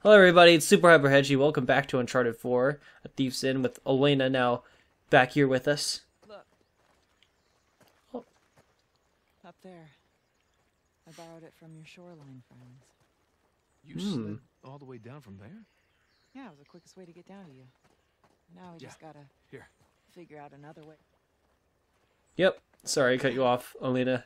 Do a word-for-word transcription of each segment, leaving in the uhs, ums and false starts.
Hello everybody, it's SuperHyperHedgey. Welcome back to Uncharted four, A Thief's Inn, with Elena now back here with us. Look. Oh. Up there. I borrowed it from your shoreline friends. You Hmm. slid all the way down from there? Yeah, it was the quickest way to get down to you. Now we Yeah. just gotta Here. figure out another way. Yep, sorry I cut you off, Elena.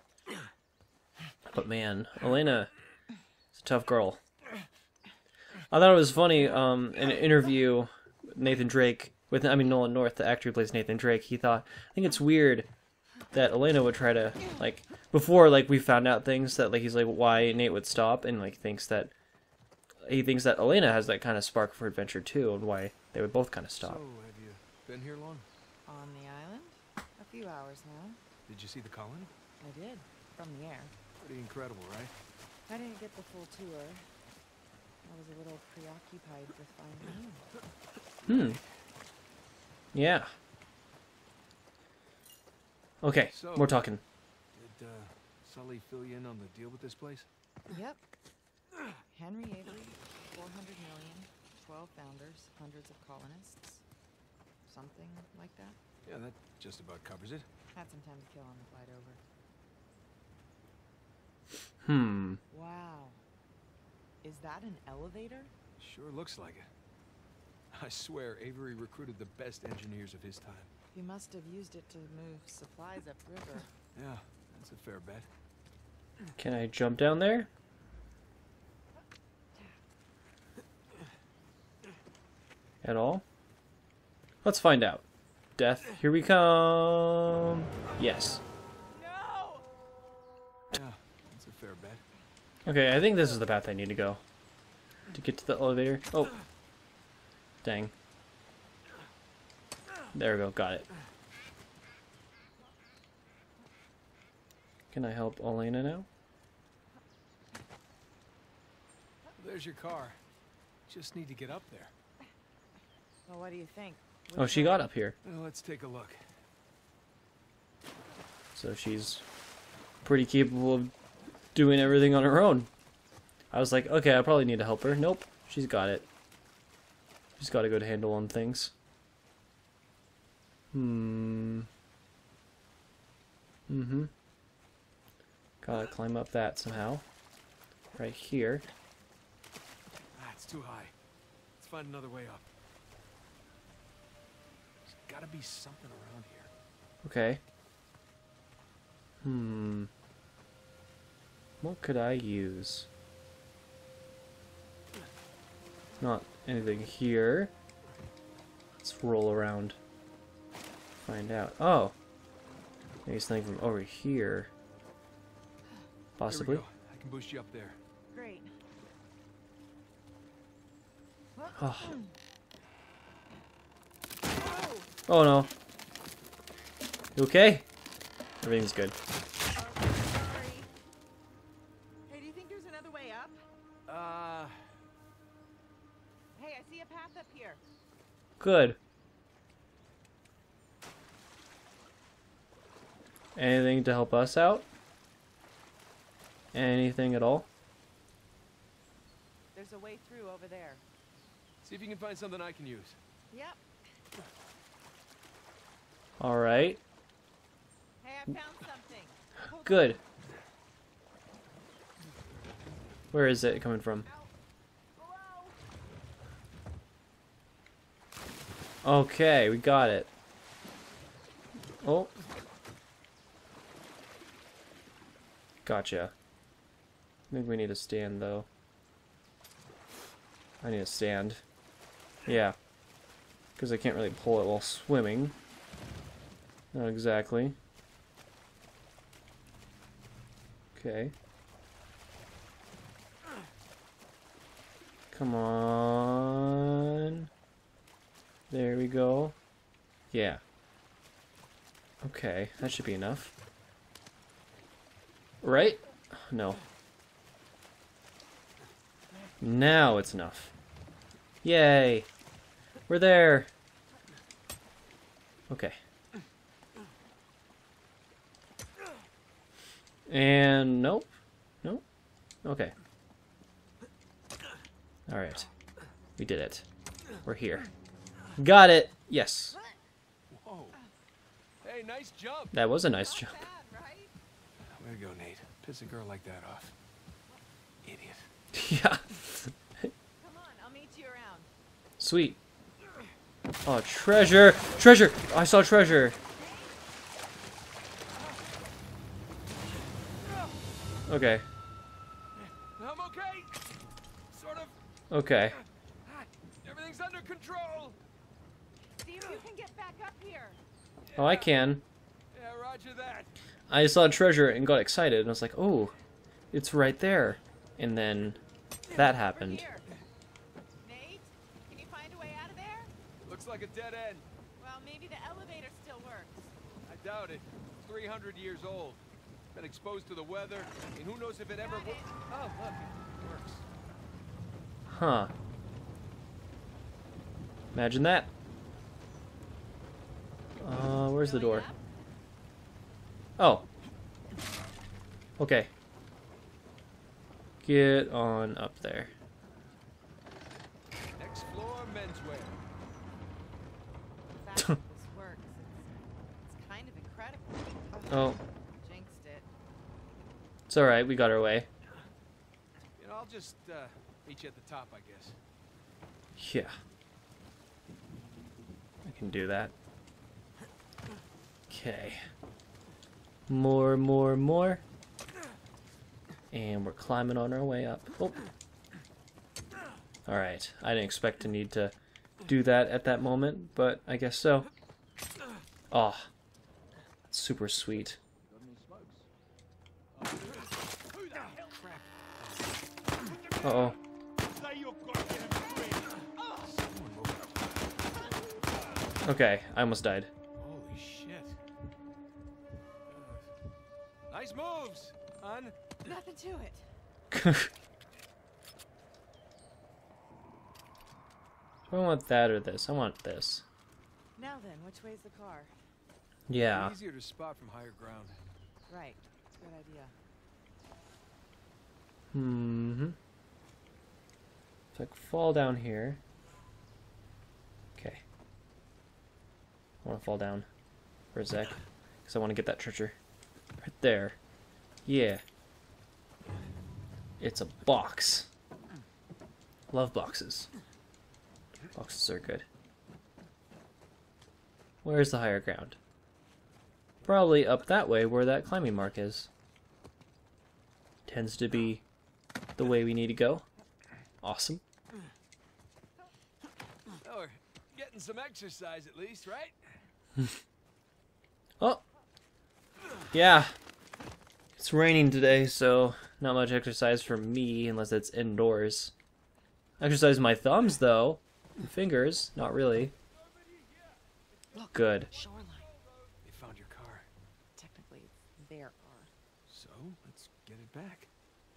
But man, Elena is a tough girl. I thought it was funny, um, in an interview with Nathan Drake, with, I mean, Nolan North, the actor who plays Nathan Drake, he thought, I think it's weird that Elena would try to, like, before, like, we found out things that, like, he's like, why Nate would stop, and, like, thinks that, he thinks that Elena has that kind of spark for adventure, too, and why they would both kind of stop. So, have you been here long? On the island? A few hours now. Did you see the colony? I did. From the air. Pretty incredible, right? I didn't get the full tour. I was a little preoccupied with finding you. Hmm. Yeah. Okay, So, we're talking. Did uh, Sully fill you in on the deal with this place? Yep. Henry Avery, four hundred million, twelve founders, hundreds of colonists. Something like that. Yeah, that just about covers it. Had some time to kill on the flight over. Hmm. Wow. Is that an elevator? Sure looks like it. I swear, Avery recruited the best engineers of his time. He must have used it to move supplies upriver. Yeah, that's a fair bet. Can I jump down there? At all? Let's find out. Death, here we come. Yes. No! Yeah, that's a fair bet. Okay, I think this is the path I need to go to get to the elevator. Oh. Dang. There we go, got it. Can I help Elena now? There's your car. Just need to get up there. Well, what do you think? Oh, she got up here. Well, let's take a look. So she's pretty capable of doing everything on her own. I was like, okay, I probably need to help her. Nope, she's got it. She's got a good handle on things. Hmm. Mm-hmm. Gotta climb up that somehow. Right here. Ah, it's too high. Let's find another way up. There's gotta be something around here. Okay. Hmm. What could I use? Not anything here. Let's roll around. Find out. Oh! Maybe something from over here. Possibly. Here we go. I can boost you up there. Great. Oh. Oh no. You okay? Everything's good. Sorry. Hey, do you think there's another way up? Uh, Hey, I see a path up here. Good. Anything to help us out? Anything at all? There's a way through over there. see if you can find something I can use. Yep. Alright. Hey, I found something. Hold Good. Where is it coming from? on. Below. Okay, we got it. Oh. Gotcha. I think we need a stand, though. I need a stand. Yeah. Because I can't really pull it while swimming. Not exactly. Okay. Come on. There we go. Yeah. Okay, that should be enough. Right? No. Now it's enough. Yay! We're there! Okay. And nope. Nope. Okay. Alright. We did it. We're here. Got it! Yes. Whoa. Hey, nice jump. That was a nice jump. Bad, right? Way to go, Nate. Piss a girl like that off. Idiot. Yeah. Come on, I'll meet you around. Sweet. Oh, treasure! Treasure! I saw treasure! Okay. I'm okay. Sort of. Okay. Everything's under control. See if you can get back up here. Oh, I can. Yeah, roger that. I saw treasure and got excited, and I was like, oh, it's right there. And then that happened. Here. Nate, can you find a way out of there? Looks like a dead end. Well, maybe the elevator still works. I doubt it. three hundred years old. Been exposed to the weather, and who knows if it ever Got wo- it. Oh, look, it works. Huh. Imagine that. Uh, where's the door? Oh. Okay. Get on up there. Next floor, menswear. The fact that this works, it's, it's kind of incredible. Oh, Jinxed it. it's alright, we got our way. You know, I'll just uh, meet you at the top, I guess. Yeah. I can do that. Okay. More, more, more. And we're climbing on our way up. Oh. Alright. I didn't expect to need to do that at that moment, but I guess so. Oh. Super sweet. Uh-oh. Okay, I almost died. Holy shit. Uh, nice moves, hon. Nothing to it. Do I want that or this? I want this. Now then, which way's the car? Yeah. Easier to spot from higher ground. Right. Good idea. Hmm. So I can fall down here. Okay. I want to fall down for a sec, because I want to get that treasure. Right there. Yeah. It's a box. Love boxes. Boxes are good. Where's the higher ground? Probably up that way where that climbing mark is. Tends to be the way we need to go. Awesome. Oh, we're getting some exercise at least, right? Oh! Yeah. It's raining today, so not much exercise for me unless it's indoors. Exercise my thumbs, though. And fingers. Not really. Look, Good. shoreline. They found your car. Technically, it's their car. So, let's get it back.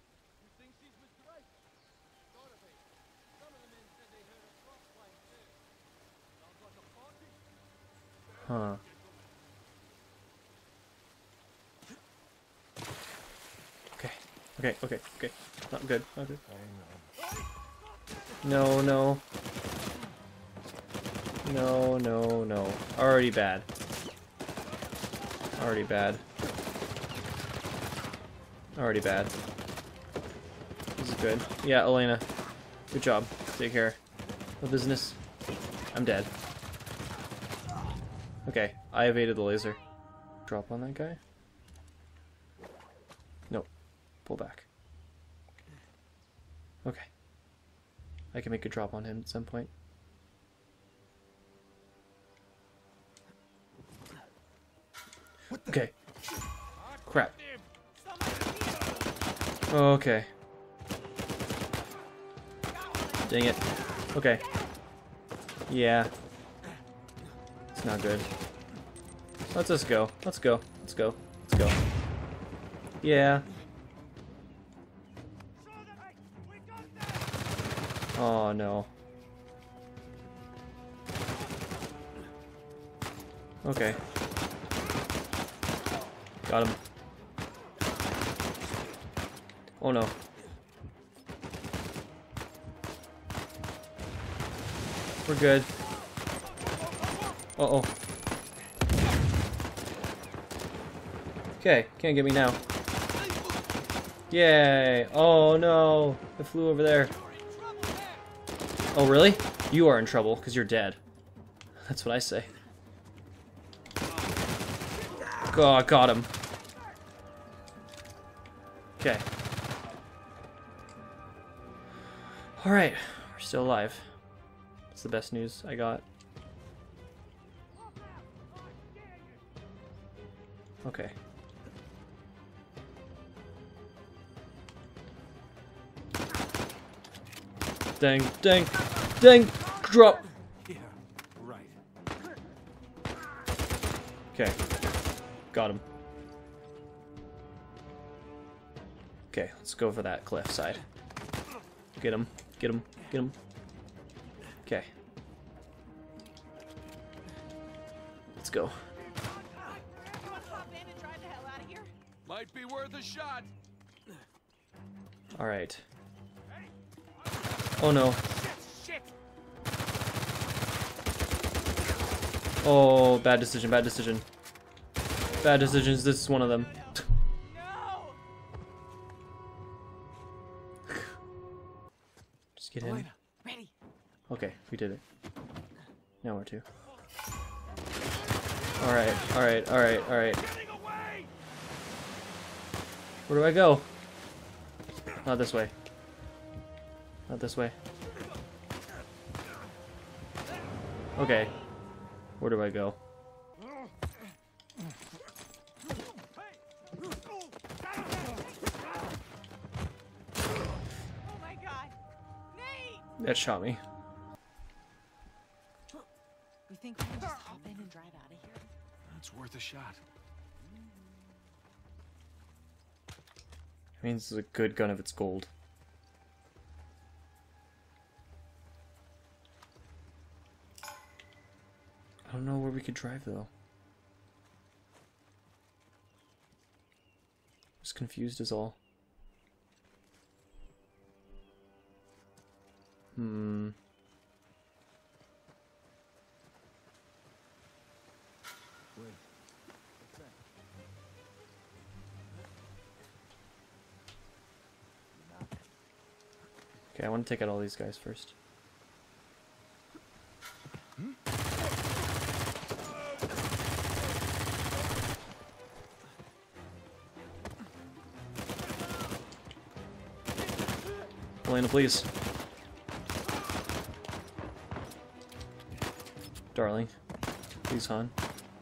Huh. Okay. Okay, okay, okay. Not good, not good. No, no. No, no, no. Already bad. Already bad. Already bad. This is good. Yeah, Elena. Good job. Take care. No business. I'm dead. Okay, I evaded the laser. Drop on that guy? Nope. Pull back. Okay. I can make a drop on him at some point. Okay. Crap. Okay. Dang it. Okay. Yeah. It's not good. Let's just go. Let's go. Let's go. Let's go. Yeah. Oh no. Okay. Got him. Oh no. We're good. Uh-oh. Okay, can't get me now. Yay! Oh no! It flew over there. Oh really? You are in trouble, because you're dead. That's what I say. Oh, I got him. Okay. Alright, we're still alive. That's the best news I got. Okay. Dang, dang, dang, drop! Yeah, right. Okay. Got him. Okay, let's go for that cliff side. Get him, get him, get him. Okay. Let's go. Might be worth a shot. Alright. Oh no. Oh, bad decision, bad decision. Bad decisions, this is one of them. No! Just get in. Elena. Ready. Okay, we did it. Now where to? Alright, alright, alright, alright. Where do I go? Not this way. Not this way. Okay. Where do I go? Oh my god! Nate! That shot me. You think we can just hop in and drive out of here? That's worth a shot. I mean, this is a good gun if it's gold. I don't know where we could drive though. Just confused is all. Hmm. Okay, I want to take out all these guys first. Elena, please. Darling. Please, hon.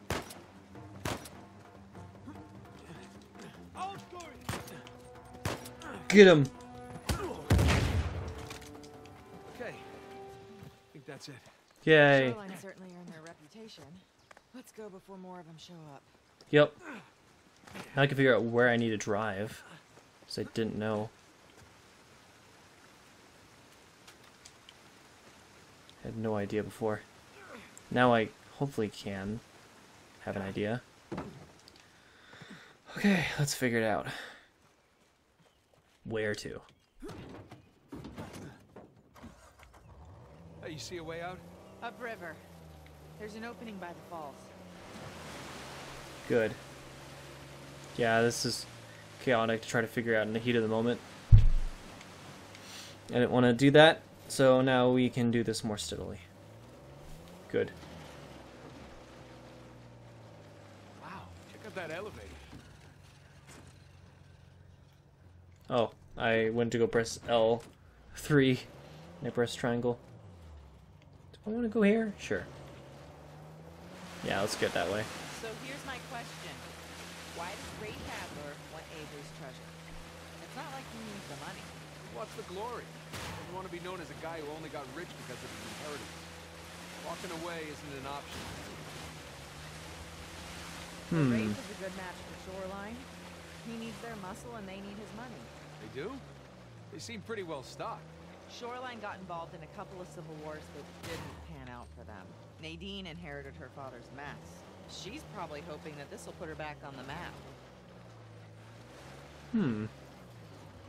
Get him! Okay. I think that's it. Yay. Shoreline certainly earned their reputation. Let's go before more of them show up. Yep. Now I can figure out where I need to drive. Because I didn't know. I had no idea before. Now I hopefully can have an idea. Okay, let's figure it out. Where to? Hey, you see a way out? Upriver. There's an opening by the falls. Good. Yeah, this is chaotic to try to figure out in the heat of the moment. I didn't want to do that, so now we can do this more steadily. Good. Wow, check out that elevator. Oh, I went to go press L three, and I pressed triangle. Do I want to go here? Sure. Yeah, let's get that way. So here's my question. Why does Ray Hadler want Avery's treasure? It's not like he needs the money. What's the glory? You want to be known as a guy who only got rich because of his inheritance. Walking away isn't an option. Hmm. Rafe is a good match for Shoreline. He needs their muscle and they need his money. They do? They seem pretty well stocked. Shoreline got involved in a couple of civil wars that didn't pan out for them. Nadine inherited her father's mess. She's probably hoping that this will put her back on the map. Hmm.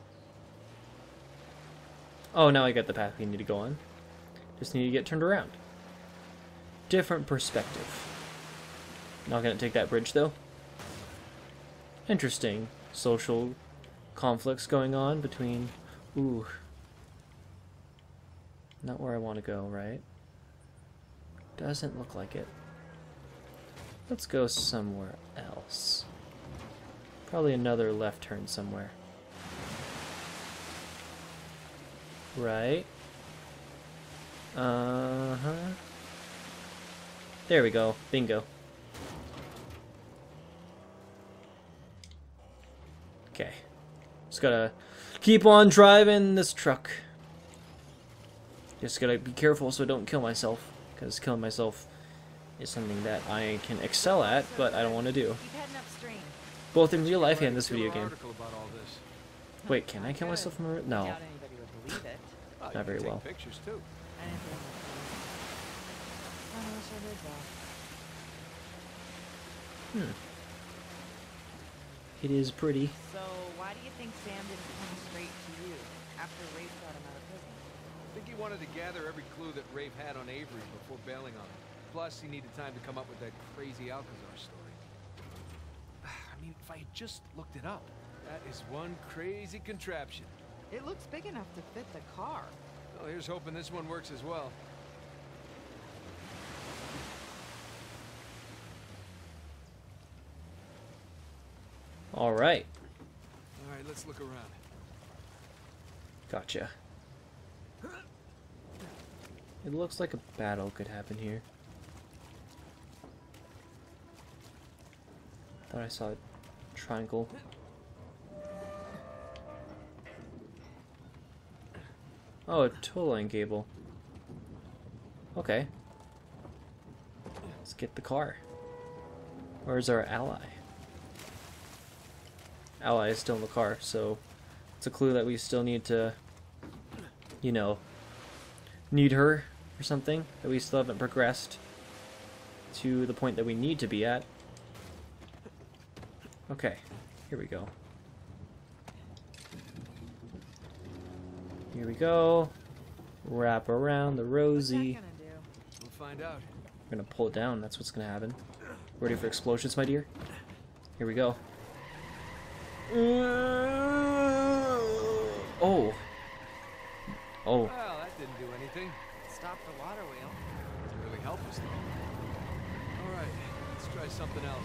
Oh, now I got the path we need to go on. Just need to get turned around. different perspective. Not gonna take that bridge though. Interesting social conflicts going on between. Ooh. Not where I want to go, right? Doesn't look like it. Let's go somewhere else. Probably another left turn somewhere. Right? Uh-huh. There we go. Bingo. Okay. Just gotta keep on driving this truck. Just gotta be careful so I don't kill myself, because killing myself is something that I can excel at, but I don't want to do. Keep heading upstream. Both in real life and this video game. Article about all this. Wait, can I kill myself from a... No, Doubt anybody would believe it. Oh, you not very can take well. Pictures too. I didn't bring my phone. I wish I did though. Hmm. It is pretty. So why do you think Sam didn't come straight to you after Rafe got him out of prison? I think he wanted to gather every clue that Rafe had on Avery before bailing on him. Plus, he needed time to come up with that crazy Alcazar story. I mean, if I had just looked it up. That is one crazy contraption. It looks big enough to fit the car. Well, here's hoping this one works as well. All right. All right, let's look around. Gotcha. It looks like a battle could happen here. Thought I saw a triangle. Oh, a tow line cable. Okay. Let's get the car. Where's our ally? Ally is still in the car, so it's a clue that we still need to, you know, need her or something, that we still haven't progressed to the point that we need to be at. Okay, here we go. Here we go. Wrap around the rosy. What's that gonna do? We'll find out. We're gonna pull it down, that's what's gonna happen. Ready for explosions, my dear? Here we go. Oh. Oh. Well, that didn't do anything. Stop the water wheel. Didn't really help us though. All right, let's try something else.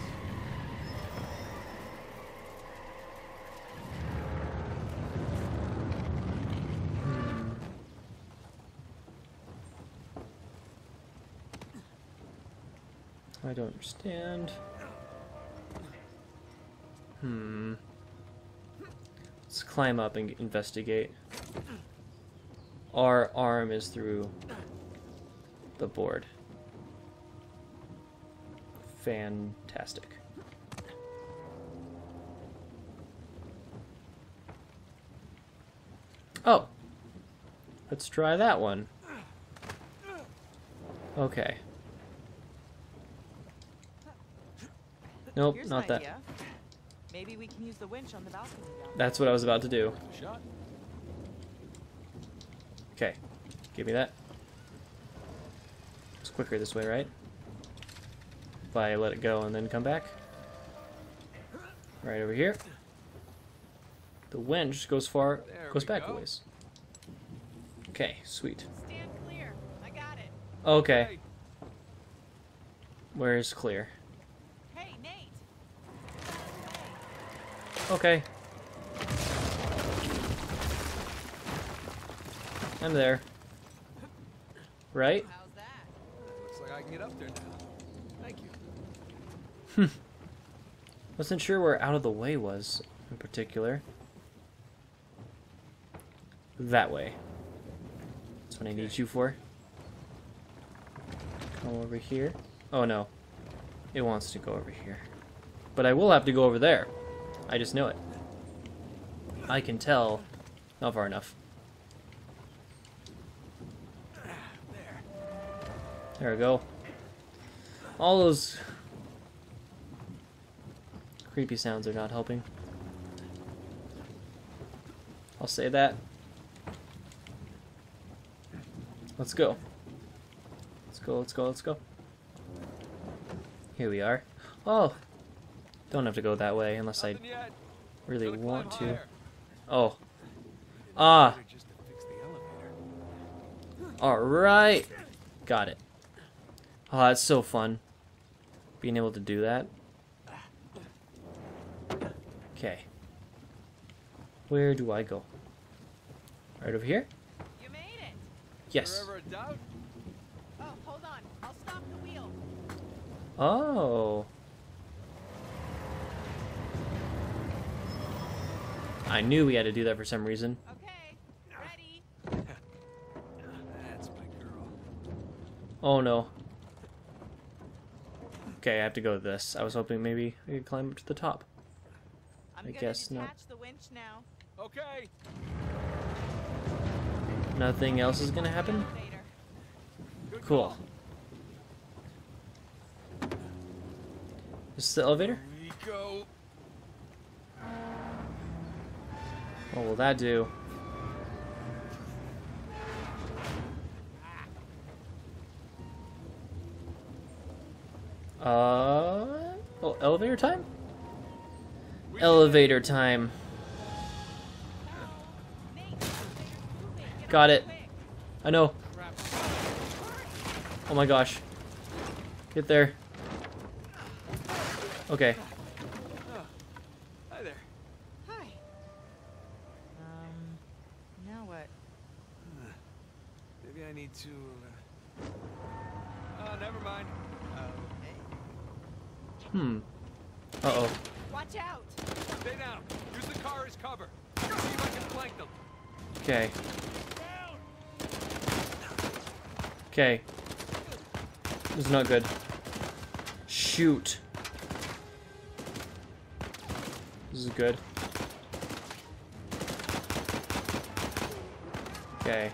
I don't understand. Hmm. Let's climb up and investigate. Our arm is through the board. Fantastic. Oh! Let's try that one. Okay. Nope, Here's not an that. idea. Maybe we can use the winch on the balcony down there. That's what I was about to do. Shot. Okay, give me that. It's quicker this way, right? If I let it go and then come back. Right over here. The winch goes far, There goes we back a go. ways. Okay, sweet. Stand clear. I got it. Okay, Hey, where's clear? Hey, Nate. Okay. I'm there. Right? How's that? looks like I can get up there now. Thank you. Wasn't sure where out of the way was in particular. That way. That's what I need you for. Come over here. Oh no. It wants to go over here. But I will have to go over there. I just know it. I can tell. Not far enough. There we go. All those creepy sounds are not helping. I'll say that. Let's go. Let's go, let's go, let's go. Here we are. Oh! Don't have to go that way unless I Nothing yet. really Gotta want climb to. higher. Oh. Ah! Just to fix the elevator. Alright! Got it. Oh, that's so fun. Being able to do that. Okay. Where do I go? Right over here? You made it. Yes. Forever a doubt? Oh, hold on. I'll stop the wheel. Oh. I knew we had to do that for some reason. Okay, ready. That's my girl. Oh no. Okay, I have to go with this. I was hoping maybe I could climb up to the top. I'm I gonna guess detach not. the winch now. Okay. Nothing else is gonna happen? Elevator. Good Cool. call. This is the elevator? Here we go. What will that do? Uh, oh, elevator time? We Elevator time. Nate, the elevator's moving. Get Got on it. quick. I know. Crap. Oh my gosh. Get there. Okay. Oh, hi there. Hi. Um, now what? Maybe I need to. Uh... Oh, never mind. Okay. Hmm. Uh-oh. Watch out. Stay down. Use the car as cover. See if I can flank them. Okay. Okay. This is not good. Shoot. This is good. Okay.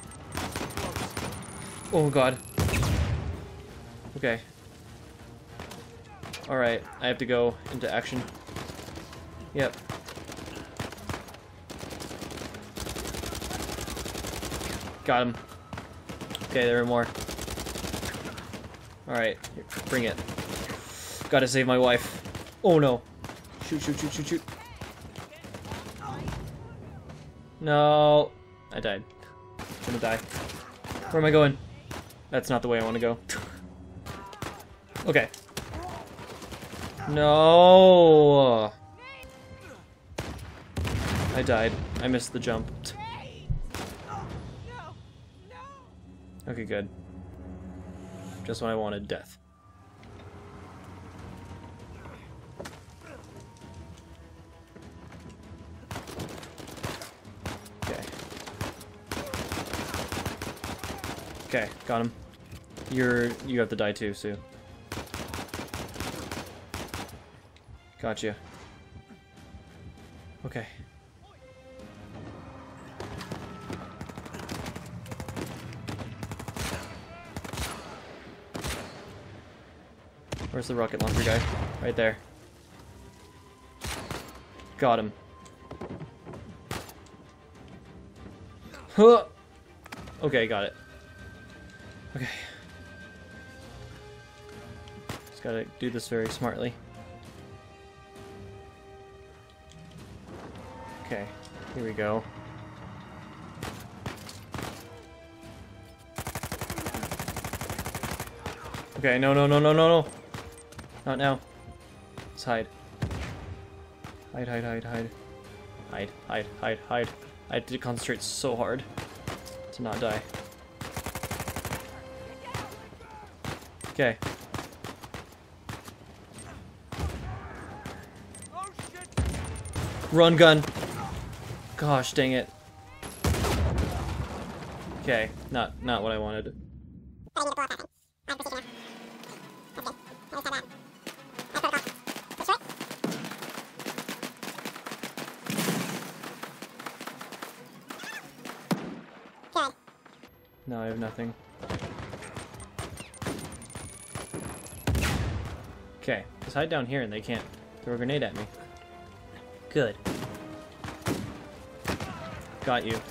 Oh god. Okay. Alright, I have to go into action. Yep. Got him. Okay, there are more. Alright, here, bring it. Gotta save my wife. Oh no. Shoot, shoot, shoot, shoot, shoot. No. I died. I'm gonna die. Where am I going? That's not the way I want to go. Okay. No. I died. I missed the jump. No, no. Okay, good. Just when I wanted death. Okay. Okay, got him. You're you have to die too, Sue. Gotcha. Okay. Where's the rocket launcher guy? Right there. Got him. Huh! Okay, got it. Okay. Just gotta do this very smartly. Okay, here we go. Okay, no, no, no, no, no, no. Not now. Let's hide. Hide, hide, hide, hide. Hide, hide, hide, hide. I had to concentrate so hard to not die. Okay. Oh shit! Run, gun. Gosh, dang it. Okay, not not what I wanted. No, I have nothing. Okay, just hide down here and they can't throw a grenade at me. Good. Got you.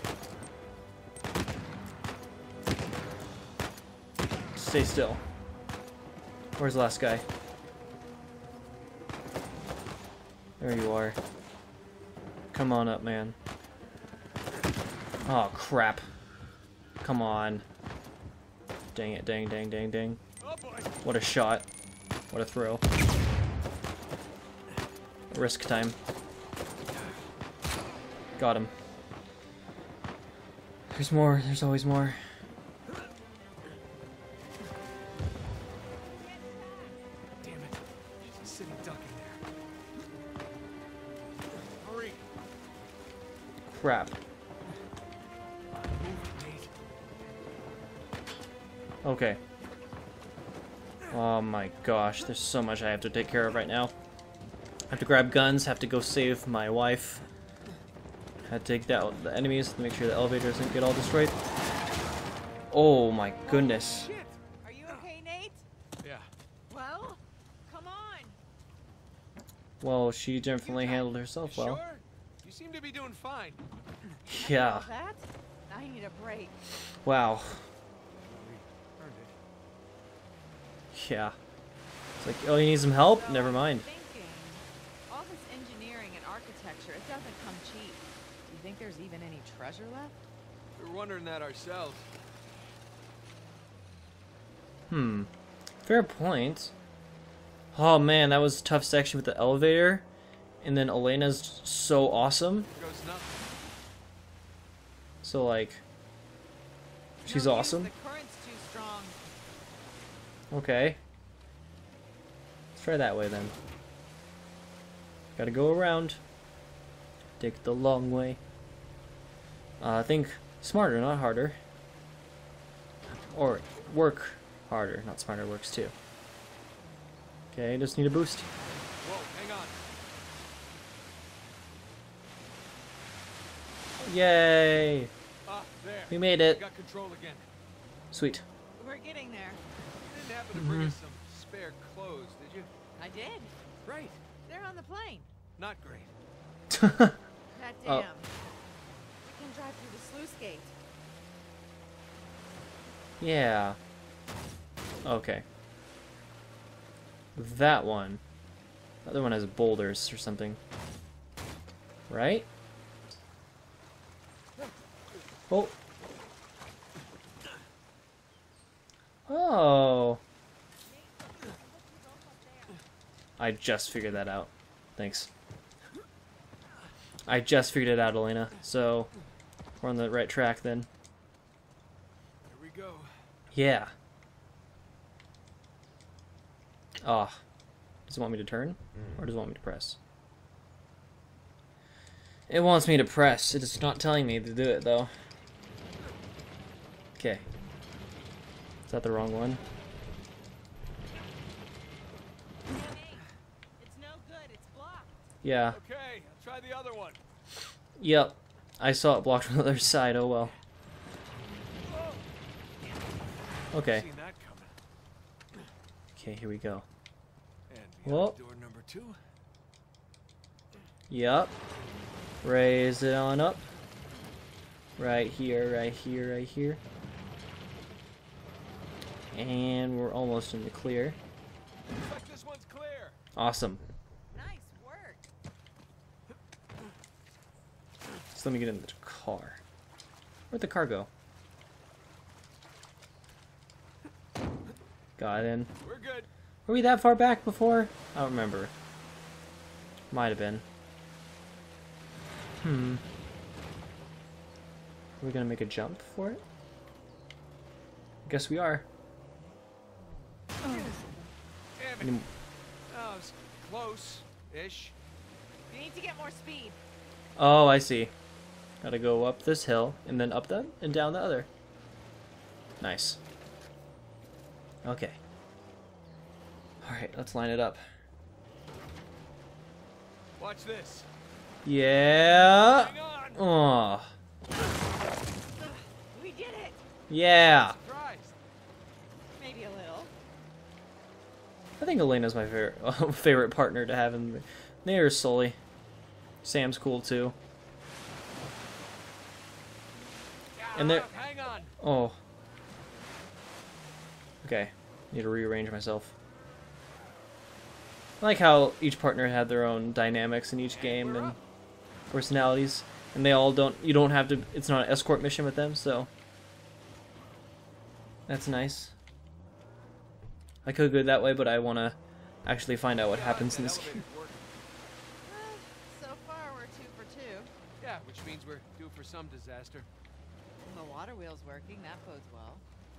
Stay still. Where's the last guy? There you are. Come on up, man. Oh, crap. Come on. Dang it, dang, dang, dang, dang. What a shot. What a throw. Risk time. Got him. There's more, there's always more. Damn it. She's a sitting duck in there. Hurry. Crap. Move, Nate. Okay. Oh my gosh, there's so much I have to take care of right now. I have to grab guns, have to go save my wife. Had to take out the enemies to make sure the elevator doesn't get all destroyed. Oh my goodness. Shit. Are you okay, Nate? Yeah. Well, come on. Well, she definitely handled herself You well. Sure? You seem to be doing fine. Yeah. All that? I need a break. Wow. Earned it. Yeah. It's like, oh, you need some help? So Never I'm mind. thinking, all this engineering and architecture, it doesn't come cheap. Do you think there's even any treasure left? We're wondering that ourselves. Hmm. Fair point. Oh man, that was a tough section with the elevator. And then Elena's so awesome. Here goes nothing. So like, she's No use, awesome. The current's too strong. Okay. Let's try that way then. Gotta go around. Take the long way. Uh, I think smarter, not harder. Or work harder, not smarter, works too. Okay, just need a boost. Whoa, hang on. Yay! Ah, there. We made We it. got control again. Sweet. We're getting there. You didn't happen to bring us some spare clothes, did you? I did. Great. They're on the plane. Not great. That Oh. dam. We can drive through the sluice gate. Yeah. Okay. That one. The other one has boulders or something. Right? Oh. Oh. I just figured that out. Thanks. I just figured it out, Elena. So, we're on the right track then. Here we go. Yeah. Ah. Does it want me to turn? Or does it want me to press? It wants me to press. It is not telling me to do it, though. Okay. Is that the wrong one? It's no good. It's blocked. Yeah. Okay, I'll try the other one. Yep. I saw it blocked from the other side. Oh, well. Okay. Seen that coming. Okay, here we go. And the Whoa. other door number two. Yep. Raise it on up. Right here, right here, right here. And we're almost in the clear. Looks like this one's clear. Awesome. Nice work. So let me get in the car. Where'd the car go? Got in. We're good. Were we that far back before? I don't remember. Might have been. Hmm. Are we gonna make a jump for it? Guess we are. Damn it. Any- That was close-ish. You need to get more speed. Oh, I see. Gotta go up this hill, and then up that, and down the other. Nice. Okay. Alright, let's line it up. Watch this. Yeah! Hang on. Oh, We did it. yeah! Surprised. Maybe a little. I think Elena's my favorite favorite partner to have in the... There's Sully. Sam's cool too. And there... Ah, hang on. Oh. Okay. Need to rearrange myself. I like how each partner had their own dynamics in each game and personalities, and they all don't. You don't have to. It's not an escort mission with them, so that's nice. I could go that way, but I want to actually find out what happens in this game. Well, so far we're two for two. Yeah, which means we're due for some disaster. The water wheel's working. That bodes well.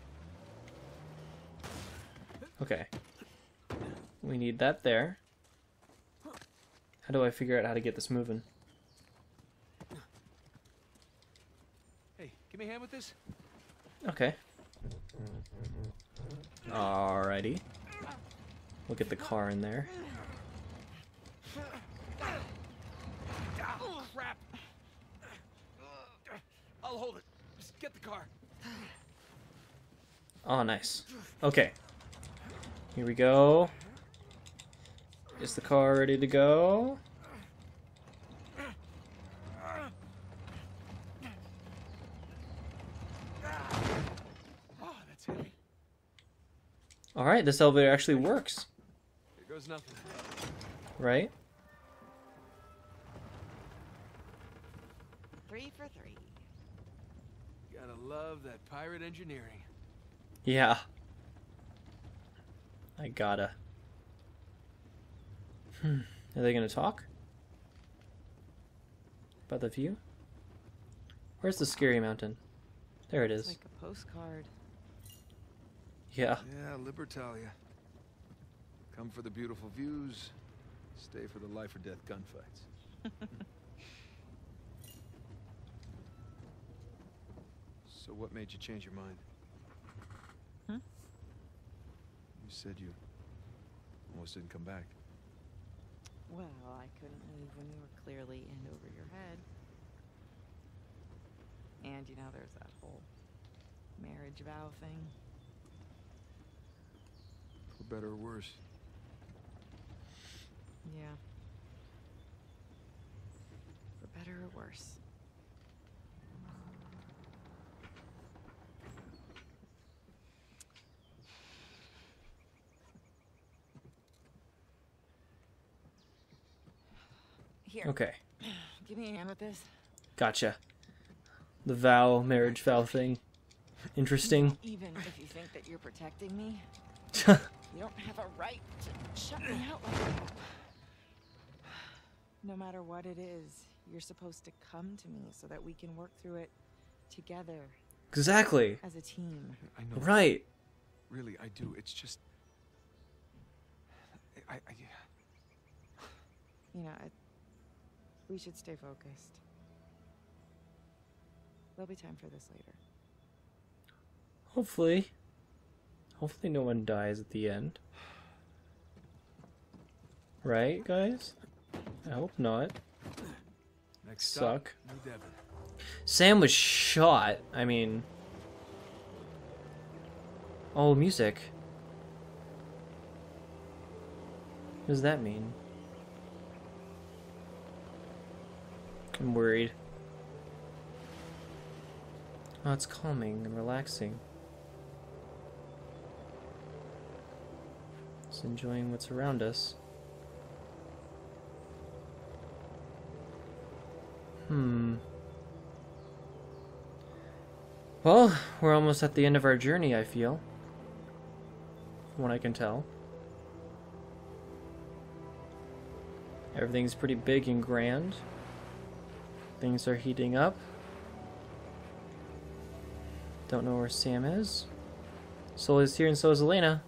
Okay. We need that there. How do I figure out how to get this moving? Hey, give me a hand with this. Okay. Alrighty. We'll get the car in there. Oh, crap. I'll hold it. Just get the car. Oh, nice. Okay. Here we go. Is the car ready to go? Oh, that's heavy. Alright, this elevator actually works. Here goes nothing. Right? Three for three. Gotta love that pirate engineering. Yeah. I gotta. Hmm. Are they gonna talk? About the view? Where's the scary mountain? There it It's is. like a postcard. Yeah. Yeah, Libertalia. Come for the beautiful views, stay for the life or death gunfights. So what made you change your mind? Hmm? You said you almost didn't come back. Well, I couldn't leave when you were clearly in over your head. And you know, there's that whole marriage vow thing. For better or worse. Yeah. For better or worse. Here. Okay. Give me a hand with this. Gotcha. The vow, marriage vow thing. Interesting. Even if you think that you're protecting me, you don't have a right to shut me out like that. No matter what it is, you're supposed to come to me so that we can work through it together Exactly. as a team. I know. Right. Really, I do. It's just... I... I... You know, I, we should stay focused. There'll be time for this later. Hopefully. Hopefully no one dies at the end. Right, guys? I hope not. Next Suck. stop, New Devon. Sam was shot. I mean... Oh, music. What does that mean? I'm worried. Oh, it's calming and relaxing. Just enjoying what's around us. Hmm. Well, we're almost at the end of our journey, I feel. From what I can tell. Everything's pretty big and grand. Things are heating up. Don't know where Sam is. Sully's here and so is Elena.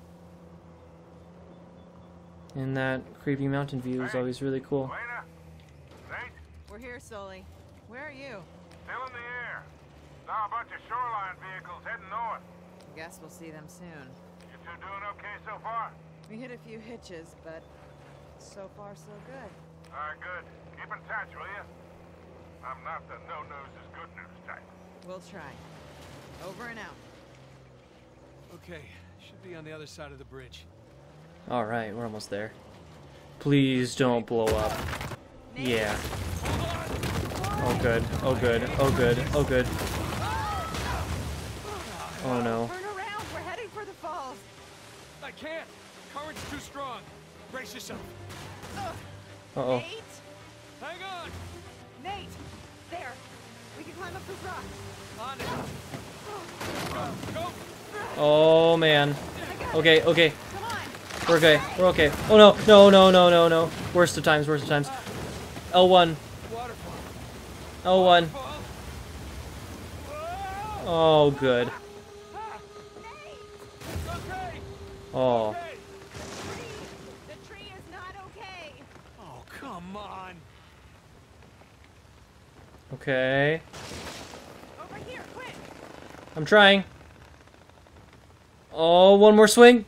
And that creepy mountain view is always really cool. Elena? Nate? We're here, Sully. Where are you? Still in the air. Saw a bunch of shoreline vehicles heading north. Guess we'll see them soon. You two doing okay so far? We hit a few hitches, but so far so good. Alright, good. Keep in touch, will you? I'm not the no-news is good news type. We'll try. Over and out. Okay, should be on the other side of the bridge. Alright, we're almost there. Please don't blow up. Yeah. Oh good, oh good, oh good, oh good. Oh no. Turn around! We're heading for the falls! I can't! Current's too strong. Brace yourself. Uh-oh. Nate? Hang on. Nate! There! We can climb up this rock. On it. Go, go. Oh, man. I got Okay, it. okay. Come on! We're okay. We're okay. Oh, no. No, no, no, no, no. Worst of times, worst of times. L one. Waterfall. L one. Fall. Oh, good. Okay. Oh. Okay. Tree! The tree is not okay! Oh, come on. Okay. Over here, quick! I'm trying. Oh, one more swing.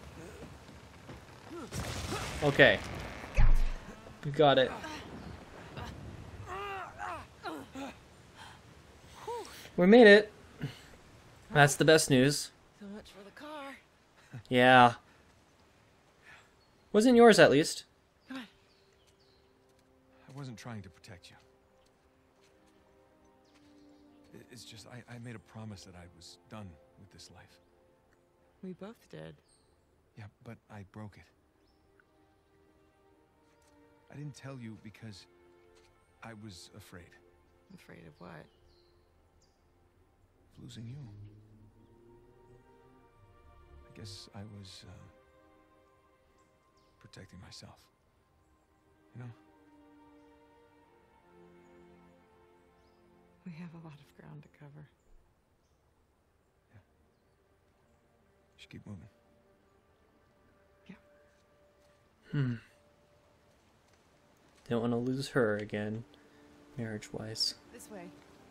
Okay. We got it. We made it. That's the best news. So much for the car. Yeah. Wasn't yours, at least. Come on. I wasn't trying to protect you. I- It's just, I, I made a promise that I was done with this life. We both did. Yeah, but I broke it. I didn't tell you because I was afraid Afraid of what? of losing you. I guess I was uh, protecting myself. You know? We have a lot of ground to cover. Should keep moving. Hmm. Don't want to lose her again, marriage-wise. This way.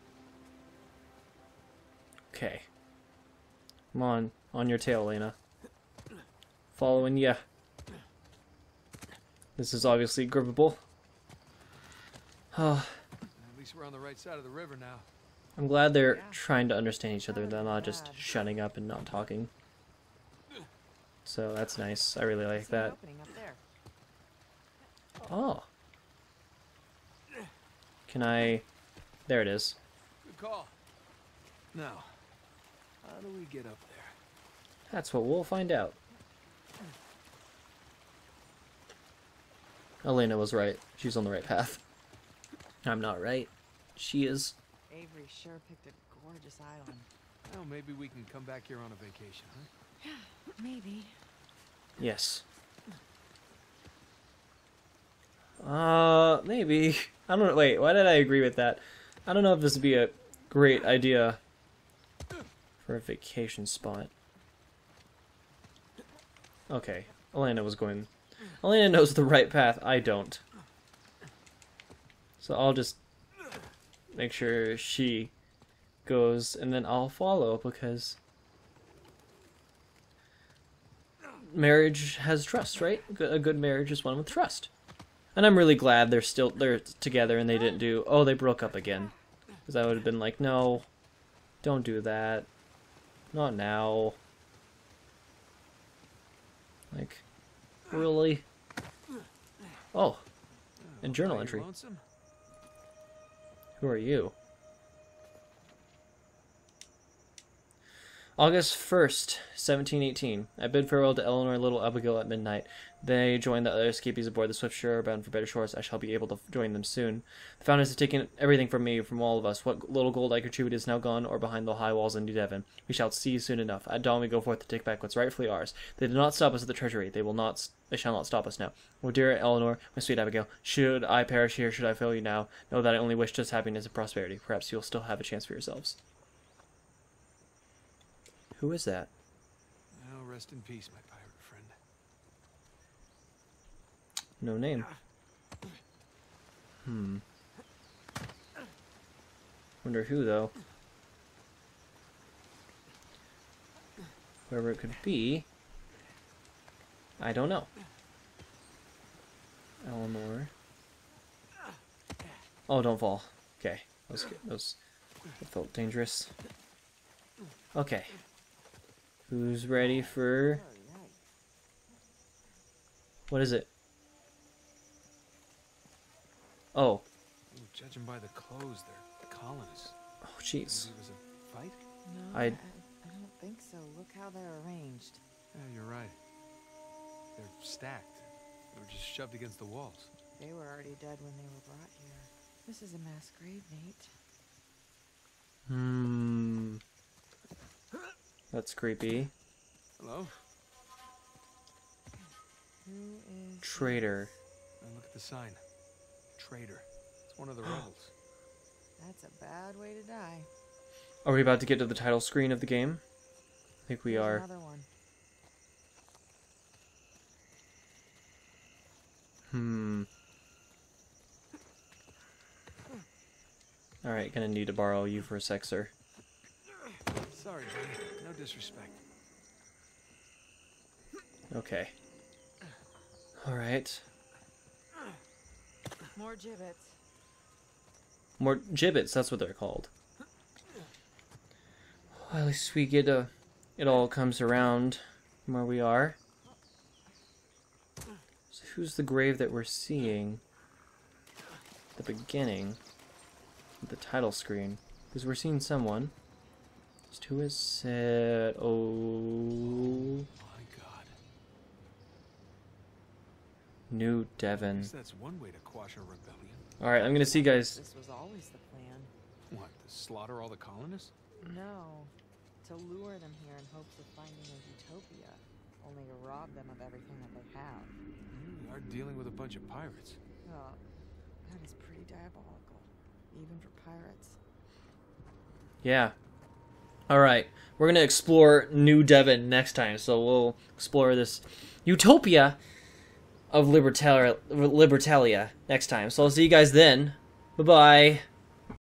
Okay. Come on. On your tail, Elena. Following ya. This is obviously grippable. Oh, At least we're on the right side of the river now. I'm glad they're Yeah. trying to understand each other. Not They're not just bad. shutting up and not talking. So that's nice. I really like See an that. opening up there. Oh. Can I... There it is. Good call. Now, how do we get up there? That's what we'll find out. Elena was right. She's on the right path. I'm not right. She is. Avery sure picked a gorgeous island. Well, maybe we can come back here on a vacation, huh? Maybe. Yes. Uh, maybe. I don't know. Wait, why did I agree with that? I don't know if this would be a great idea for a vacation spot. Okay. Elena was going... Elena knows the right path. I don't. So I'll just make sure she goes, and then I'll follow, because marriage has trust, right? A good marriage is one with trust. And I'm really glad they're still they're together and they didn't do, oh, they broke up again. Because I would have been like, no, don't do that. Not now. Like, really? Oh, and journal Are you entry. lonesome? Who are you? August first, seventeen eighteen. I bid farewell to Eleanor and little Abigail at midnight. They join the other escapees aboard the swift shore bound for better shores. I shall be able to join them soon. The founders have taken everything from me, from all of us. What little gold I contributed is now gone, or behind the high walls in New Devon. We shall see soon enough. At dawn we go forth to take back what's rightfully ours. They did not stop us at the treasury. They will not. They shall not stop us now. Oh, dear Eleanor, my sweet Abigail, should I perish here, should I fail you now, know that I only wish just happiness and prosperity. Perhaps you'll still have a chance for yourselves. Who is that? Well, rest in peace, my pirate friend. No name. Hmm. Wonder who, though. Whoever it could be. I don't know. Eleanor. Oh, don't fall. Okay. That was good. That was... That felt dangerous. Okay. Who's ready for... What is it? Oh. Ooh, judging by the clothes, they're colonists. Oh, jeez. Maybe it was a fight? No, I- I, I don't think so. Look how they're arranged. Yeah, you're right. They're stacked. They were just shoved against the walls. They were already dead when they were brought here. This is a mass grave, Nate. Hmm. That's creepy. Hello? Who is Traitor. And look at the sign. Traitor. It's one of the rebels. That's a bad way to die. Are we about to get to the title screen of the game? I think we Here's are. Another one. Hmm. Alright, gonna need to borrow you for a sec, sir. Sorry, buddy. No disrespect. Okay. Alright. More gibbets. More gibbets, that's what they're called. Well, at least we get a... It all comes around from where we are. So who's the grave that we're seeing? At the beginning. Of the title screen. Because we're seeing someone. Just who is it? Oh... My God. New Devon. Guess that's one way to quash a rebellion. Alright, I'm gonna see you guys. This was always the plan. What, to slaughter all the colonists? No. To lure them here in hopes of finding a utopia. Only to rob them of everything that they have. We are dealing with a bunch of pirates. Oh, that is pretty diabolical. Even for pirates. Yeah. Alright, we're gonna explore New Devon next time, so we'll explore this utopia of Libertalia, Libertalia next time. So I'll see you guys then. Bye-bye.